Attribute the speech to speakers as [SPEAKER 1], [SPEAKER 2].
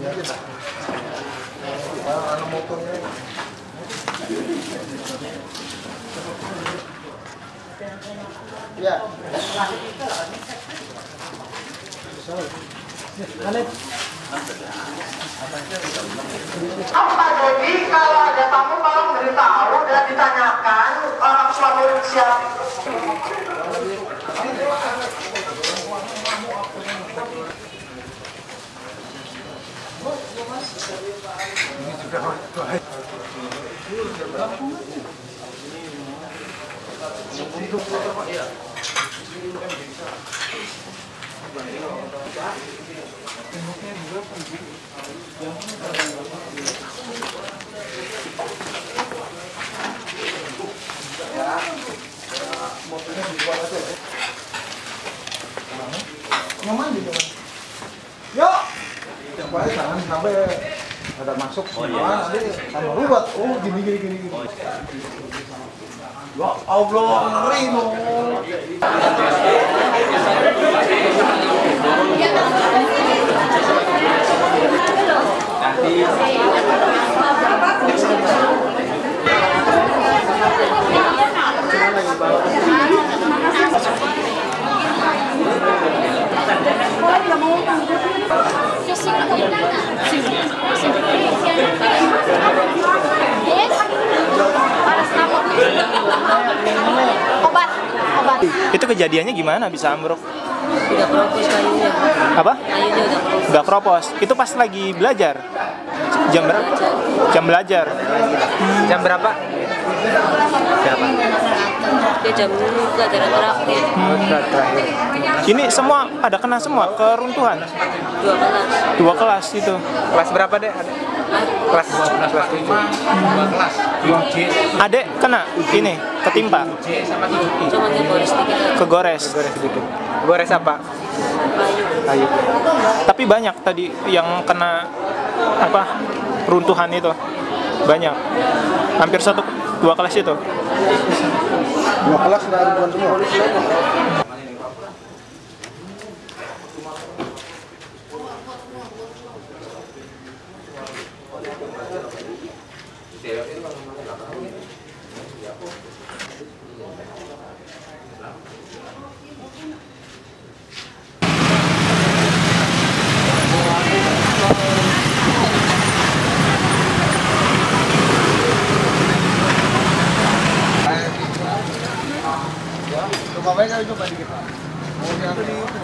[SPEAKER 1] Anak motornya. Ya.
[SPEAKER 2] Pak Dedi, kalau ada tamu tolong beritahu dan ditanyakan orang tua murid siapa.
[SPEAKER 1] Ini juga baik.
[SPEAKER 3] Nyaman gitu.
[SPEAKER 1] Yuk. Yang baik jangan sampai ada masuk semua nanti sama ruwet. Oh gini. Ya Allah, ngeri no.
[SPEAKER 4] Obat.
[SPEAKER 5] Itu kejadiannya gimana bisa ambruk?
[SPEAKER 4] Udah keropos kayunya.
[SPEAKER 5] Apa?
[SPEAKER 4] Kayunya udah keropos.
[SPEAKER 5] Udah keropos. Itu pas lagi belajar. Jam berapa? Jam belajar.
[SPEAKER 6] Jam berapa? Berapa?
[SPEAKER 4] Dia jam pelajaran terakhir.
[SPEAKER 6] Terakhir.
[SPEAKER 5] Ini semua pada kena semua keruntuhan.
[SPEAKER 4] 2 kelas.
[SPEAKER 5] 2 kelas itu.
[SPEAKER 6] Kelas berapa deh? Kelas 7.
[SPEAKER 5] Adek kena ini ketimpa,
[SPEAKER 4] Cuma kegores dikit.
[SPEAKER 5] kegores.
[SPEAKER 6] Gores sedikit. Gores apa?
[SPEAKER 4] Kayu.
[SPEAKER 6] Kayu.
[SPEAKER 5] Tapi banyak tadi yang kena apa runtuhan itu. Banyak. Hampir 2 kelas itu.
[SPEAKER 1] 2 kelas kena runtuhan semua. Coba dikit. Mau yang